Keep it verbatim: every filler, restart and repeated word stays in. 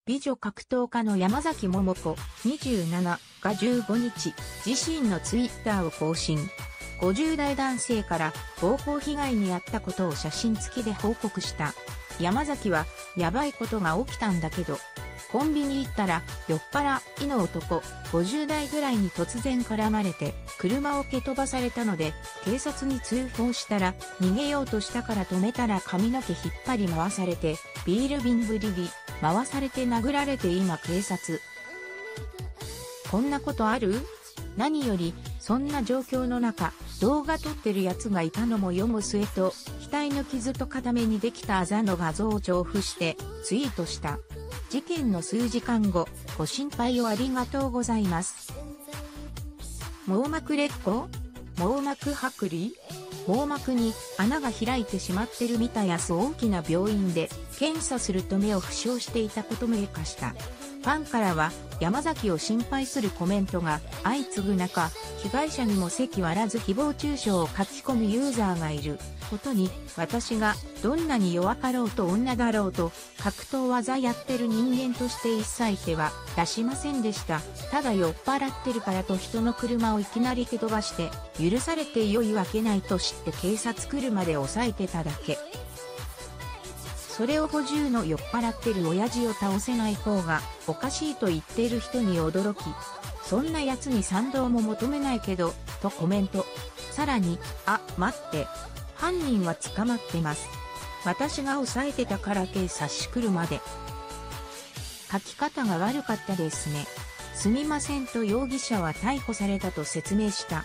美女格闘家の山崎桃子にじゅうなながじゅうごにち、自身のツイッターを更新。ごじゅうだい男性から暴行被害に遭ったことを写真付きで報告した。山崎は、やばいことが起きたんだけど、コンビニ行ったら酔っ払いの男ごじゅうだいぐらいに突然絡まれて車を蹴飛ばされたので警察に通報したら逃げようとしたから止めたら髪の毛引っ張り回されてビール瓶ぶりり回されて殴られて今警察。こんなことある？何よりそんな状況の中動画撮ってるやつがいたのも世も末と額の傷と片目にできたあざの画像を重複してツイートした。事件の数時間後、ご心配をありがとうございます。網膜裂痕？網膜剥離？網膜に穴が開いてしまってるみたやす大きな病院で検査すると目を負傷していたことも明かした。ファンからは山崎を心配するコメントが相次ぐ中、被害者にも席割らず誹謗中傷を書き込むユーザーがいることに、私がどんなに弱かろうと女だろうと格闘技やってる人間として一切手は出しませんでした。ただ酔っ払ってるからと人の車をいきなり蹴飛ばして許されて良いわけないと知って警察来るまで抑えてただけ。それをごじゅうの酔っ払ってる親父を倒せない方がおかしいと言っている人に驚き、そんな奴に賛同も求めないけど、とコメント。さらに、あ、待って。犯人は捕まってます。私が抑えてたから警察来るまで。書き方が悪かったですね。すみませんと容疑者は逮捕されたと説明した。